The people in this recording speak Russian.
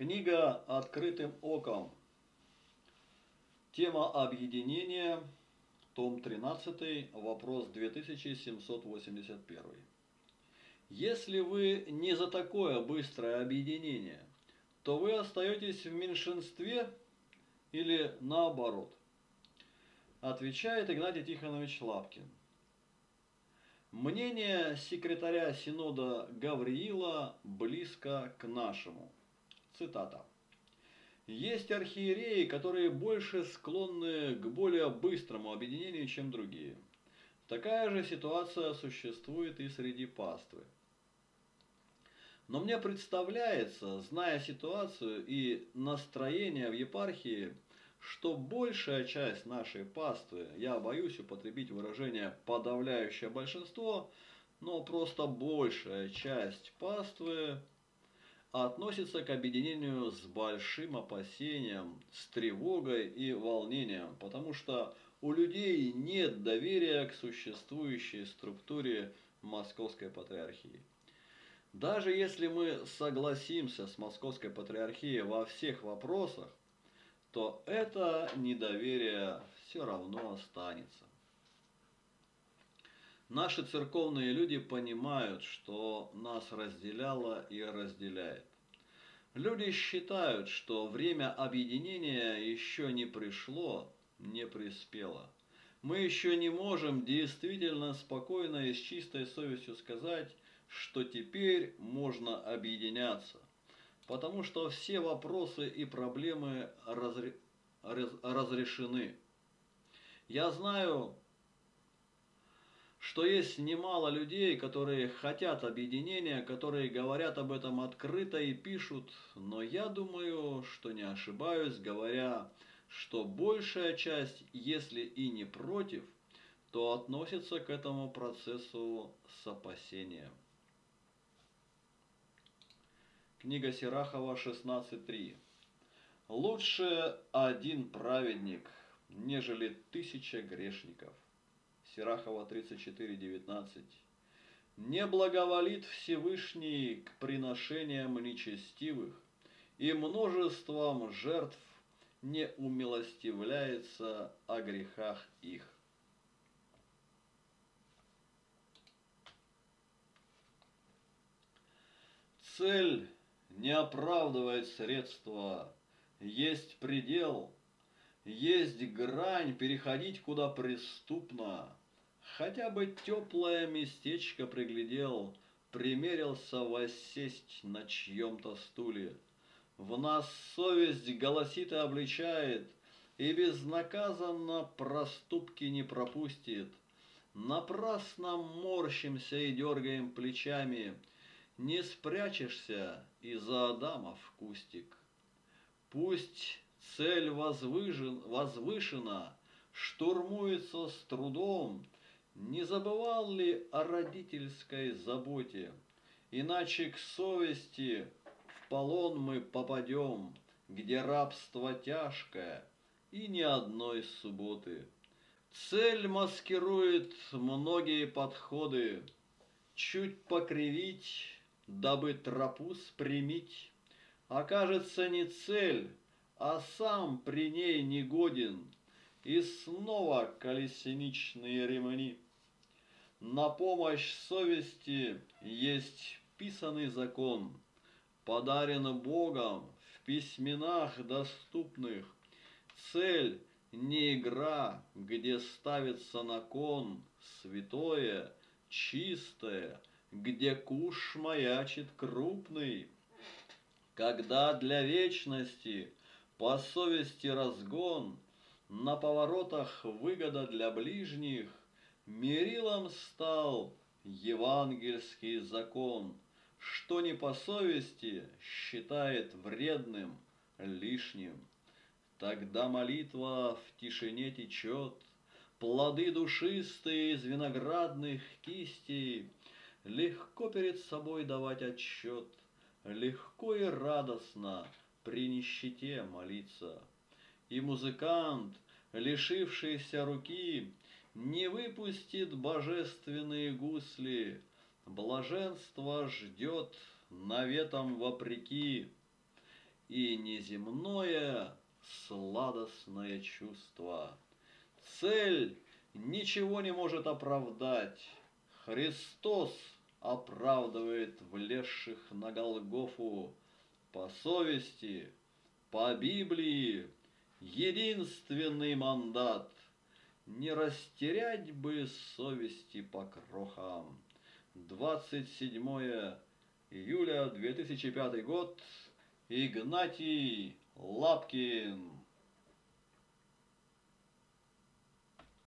Книга «Открытым оком». Тема объединения. Том 13. Вопрос 2781. Если вы не за такое быстрое объединение, то вы остаетесь в меньшинстве или наоборот? Отвечает Игнатий Тихонович Лапкин. Мнение секретаря Синода Гавриила близко к нашему. Цитата. Есть архиереи, которые больше склонны к более быстрому объединению, чем другие. Такая же ситуация существует и среди паствы. Но мне представляется, зная ситуацию и настроение в епархии, что большая часть нашей паствы, я боюсь употребить выражение «подавляющее большинство», но просто большая часть паствы относится к объединению с большим опасением, с тревогой и волнением, потому что у людей нет доверия к существующей структуре Московской Патриархии. Даже если мы согласимся с Московской Патриархией во всех вопросах, то это недоверие все равно останется. Наши церковные люди понимают, что нас разделяло и разделяет. Люди считают, что время объединения еще не пришло, не приспело. Мы еще не можем действительно спокойно и с чистой совестью сказать, что теперь можно объединяться, потому что все вопросы и проблемы разрешены. Я знаю, что есть немало людей, которые хотят объединения, которые говорят об этом открыто и пишут, но я думаю, что не ошибаюсь, говоря, что большая часть, если и не против, то относится к этому процессу с опасением. Книга Сирахова 16.3. Лучше один праведник, нежели 1000 грешников. Сирахова 34.19. Не благоволит Всевышний к приношениям нечестивых, и множеством жертв не умилостивляется о грехах их. Цель не оправдывает средства, есть предел, есть грань, переходить куда преступно. Хотя бы теплое местечко приглядел, примерился воссесть на чьем-то стуле. В нас совесть голосит и обличает, и безнаказанно проступки не пропустит. Напрасно морщимся и дергаем плечами, не спрячешься и за Адама в кустик. Пусть цель возвышена, штурмуется с трудом, не забывал ли о родительской заботе? Иначе к совести в полон мы попадем, где рабство тяжкое и ни одной субботы. Цель маскирует многие подходы, чуть покривить, дабы тропу спрямить. Окажется не цель, а сам при ней негоден, и снова колесничные ремни. На помощь совести есть писаный закон, подарен Богом в письменах доступных. Цель не игра, где ставится на кон святое, чистое, где куш маячит крупный. Когда для вечности по совести разгон, на поворотах выгода для ближних, мерилом стал евангельский закон, что не по совести считает вредным, лишним. Тогда молитва в тишине течет, плоды душистые из виноградных кистей, легко перед собой давать отчет, легко и радостно при нищете молиться. И музыкант, лишившийся руки, не выпустит божественные гусли, блаженство ждет наветом вопреки. и неземное сладостное чувство. Цель ничего не может оправдать. Христос оправдывает влезших на Голгофу по совести, по Библии. Единственный мандат – не растерять бы совести по крохам. 27 июля 2005 год. Игнатий Лапкин.